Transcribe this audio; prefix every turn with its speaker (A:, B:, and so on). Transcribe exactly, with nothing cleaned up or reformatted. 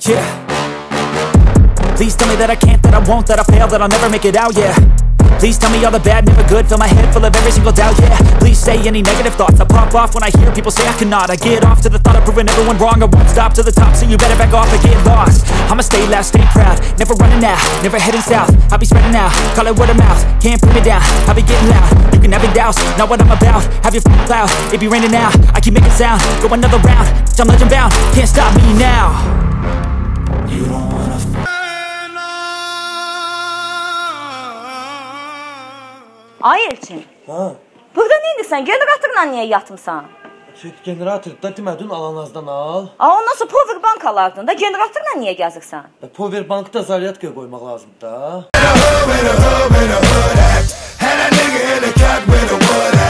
A: Yeah. Please tell me that I can't, that I won't, that I fail, that I'll never make it out, yeah. Please tell me all the bad, never good, fill my head full of every single doubt, yeah. Please say any negative thoughts, I pop off when I hear people say I cannot. I get off to the thought of proving everyone wrong, I won't stop to the top, so you better back off and get lost. I'ma stay loud, stay proud, never running out, never heading south. I'll be spreading out, call it word of mouth, can't put me down, I'll be getting loud. You can have your doubts, not what I'm about, have your f***ing cloud, it be raining now. I keep making sound, go another round, I'm legend bound, can't stop me now. You don't wanna f***.
B: Ay Elçin,
C: Ha?
B: burada neyindirsən? Generatorla niyə yatmısan?
C: Çünki generator da demədin alanazdan al.
B: Aa, ondan sonra powerbank alardın da, generatorla niyə gəzirsən?
C: Powerbankda zaryadkaya qoymaq lazımdır da.